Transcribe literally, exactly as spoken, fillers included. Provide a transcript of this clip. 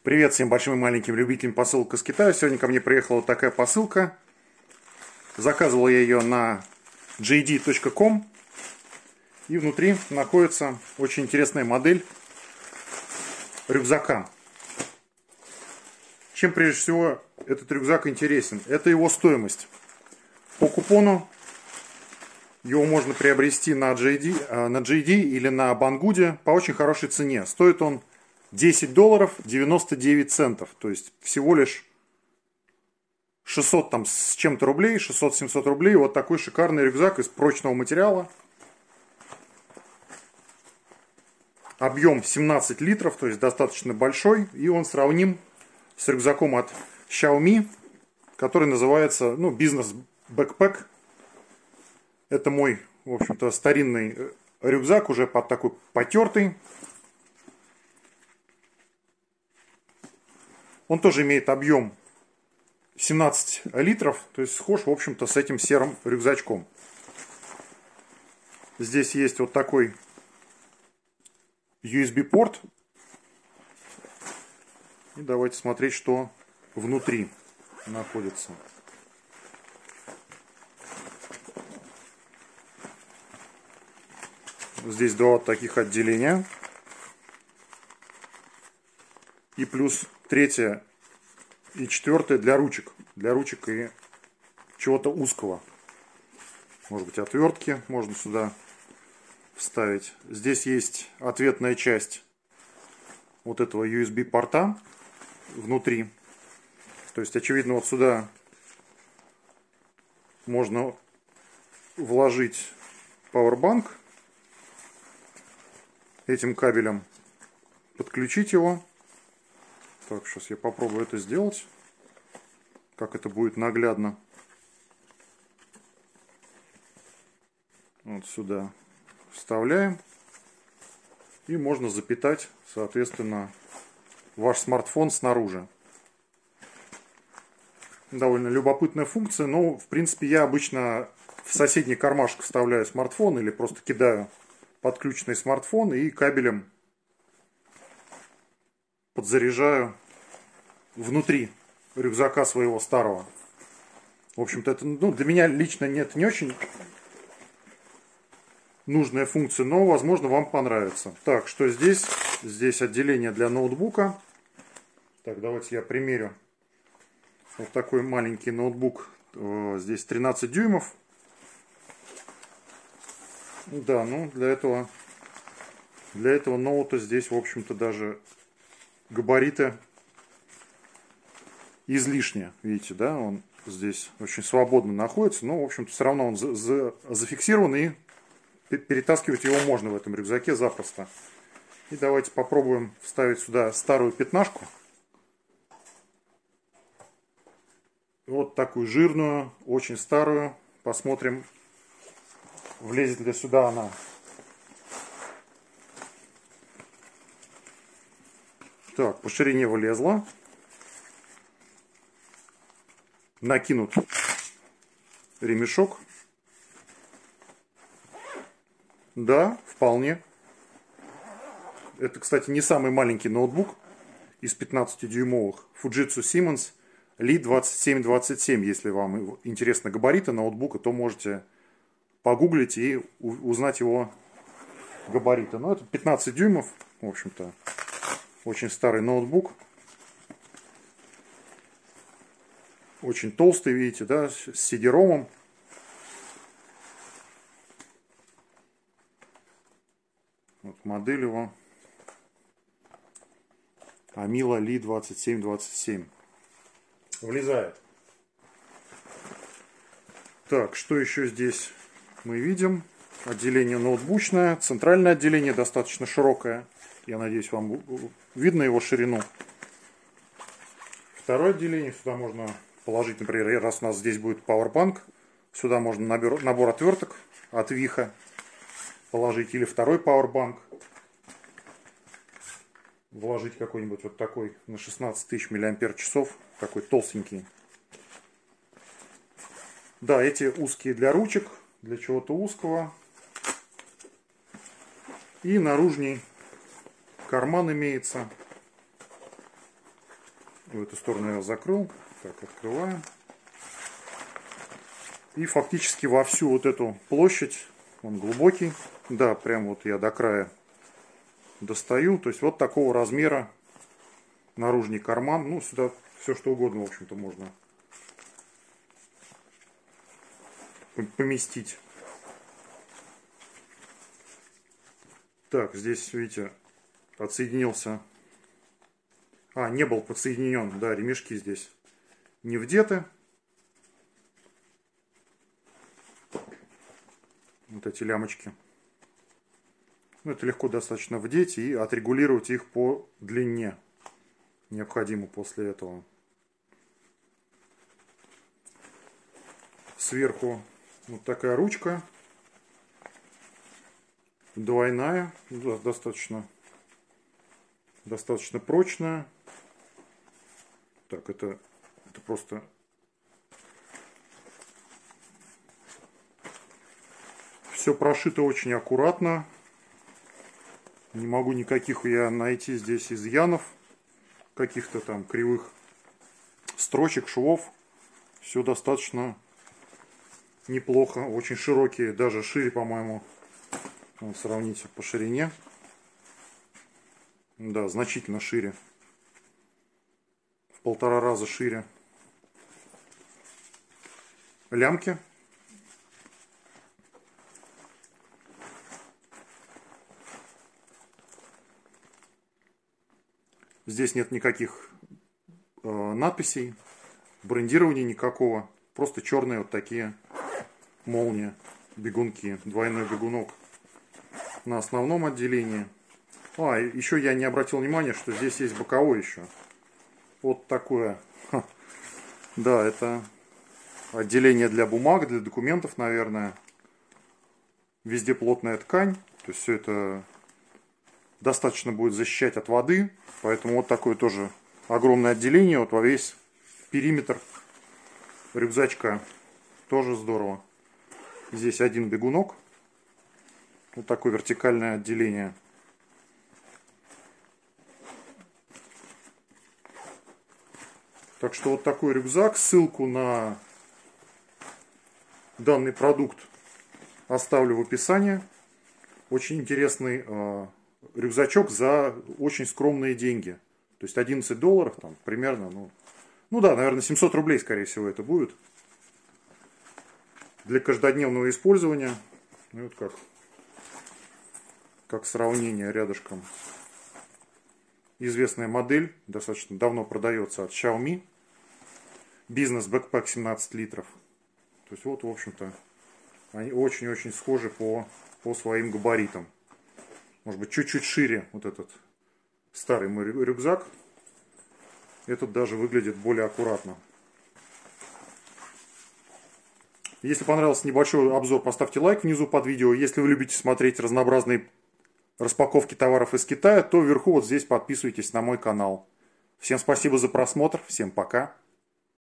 Привет всем большим и маленьким любителям посылок из Китая. Сегодня ко мне приехала вот такая посылка. Заказывал я ее на джей ди точка ком. И внутри находится очень интересная модель рюкзака. Чем прежде всего этот рюкзак интересен? Это его стоимость. По купону его можно приобрести на джей ди, на джей ди или на Banggood по очень хорошей цене. Стоит он десять долларов девяносто девять центов. То есть всего лишь шестьсот там с чем-то рублей, шестьсот-семьсот рублей. Вот такой шикарный рюкзак из прочного материала. Объем семнадцать литров, то есть достаточно большой. И он сравним с рюкзаком от Xiaomi, который называется ну, Business Backpack. Это мой, в общем-то, старинный рюкзак, уже под такой потертый. Он тоже имеет объем семнадцать литров, то есть схож, в общем-то, с этим серым рюкзачком. Здесь есть вот такой ю эс би-порт. И давайте смотреть, что внутри находится. Здесь два вот таких отделения. И плюс третье и четвертое для ручек. Для ручек и чего-то узкого. Может быть, отвертки можно сюда вставить. Здесь есть ответная часть вот этого ю эс би-порта внутри. То есть, очевидно, вот сюда можно вложить пауэрбанк. Этим кабелем подключить его. Так, сейчас я попробую это сделать. Как это будет наглядно. Вот сюда вставляем. И можно запитать, соответственно, ваш смартфон снаружи. Довольно любопытная функция. Но, в принципе, я обычно в соседний кармашек вставляю смартфон или просто кидаю подключенный смартфон и кабелем подзаряжаю внутри рюкзака своего старого. В общем-то, это ну, для меня лично нет, не очень нужная функция, но, возможно, вам понравится. Так, что здесь? Здесь отделение для ноутбука. Так, давайте я примерю. Вот такой маленький ноутбук. Здесь тринадцать дюймов. Да, ну для этого для этого ноута здесь, в общем-то, даже габариты излишне. Видите, да, он здесь очень свободно находится, но, в общем-то, все равно он за за зафиксирован, и перетаскивать его можно в этом рюкзаке запросто. И давайте попробуем вставить сюда старую пятнашку. Вот такую жирную, очень старую. Посмотрим, влезет ли сюда она. Так, по ширине влезла. Накинут ремешок. Да, вполне. Это, кстати, не самый маленький ноутбук из пятнадцатидюймовых. Fujitsu Siemens Ли двадцать семь двадцать семь. Если вам интересны габариты ноутбука, то можете погуглить и узнать его габариты. Но это пятнадцать дюймов, в общем-то, очень старый ноутбук. Очень толстый, видите, да, с си ди-ромом. Вот модель его. Амила Ли двадцать семь двадцать семь. Влезает. Так, что еще здесь мы видим? Отделение ноутбучное. Центральное отделение достаточно широкое. Я надеюсь, вам видно его ширину. Второе отделение. Сюда можно положить, например, раз у нас здесь будет пауэрбанк, сюда можно набор, набор отверток от Виха положить. Или второй пауэрбанк. Вложить какой-нибудь вот такой на шестнадцать тысяч миллиампер-часов. Такой толстенький. Да, эти узкие для ручек, для чего-то узкого. И наружный карман имеется. В эту сторону я закрыл. Так, открываем. И фактически во всю вот эту площадь, он глубокий, да, прям вот я до края достаю. То есть вот такого размера наружный карман. Ну, сюда все что угодно, в общем-то, можно поместить. Так, здесь, видите, отсоединился. А, не был подсоединен, да, ремешки здесь не вдеты. Вот эти лямочки. Ну, это легко достаточно вдеть и отрегулировать их по длине. Необходимо после этого. Сверху вот такая ручка. Двойная. Достаточно, достаточно прочная. Так, это, это просто... Все прошито очень аккуратно. Не могу никаких я найти здесь изъянов. Каких-то там кривых строчек, швов. Все достаточно неплохо. Очень широкие, даже шире, по-моему. Вот, сравните по ширине. Да, значительно шире. В полтора раза шире. Лямки. Здесь нет никаких э, надписей, брендирования никакого. Просто черные вот такие молнии, бегунки, двойной бегунок на основном отделении. А, еще я не обратил внимания, что здесь есть боковой еще. Вот такое. Ха. Да, это отделение для бумаг, для документов, наверное. Везде плотная ткань. То есть все это достаточно будет защищать от воды. Поэтому вот такое тоже огромное отделение. Вот во весь периметр рюкзачка. Тоже здорово. Здесь один бегунок. Вот такое вертикальное отделение. Так что вот такой рюкзак. Ссылку на данный продукт оставлю в описании. Очень интересный э, рюкзачок за очень скромные деньги. То есть одиннадцать долларов там примерно. Ну, ну да, наверное, семьсот рублей, скорее всего, это будет. Для каждодневного использования. Ну, вот как, как сравнение рядышком. Известная модель. Достаточно давно продается от Xiaomi. Бизнес Backpack семнадцать литров. То есть вот, в общем-то, они очень-очень схожи по, по своим габаритам. Может быть, чуть-чуть шире вот этот старый мой рюкзак. Этот даже выглядит более аккуратно. Если понравился небольшой обзор, поставьте лайк внизу под видео. Если вы любите смотреть разнообразные распаковки товаров из Китая, то вверху вот здесь подписывайтесь на мой канал. Всем спасибо за просмотр. Всем пока.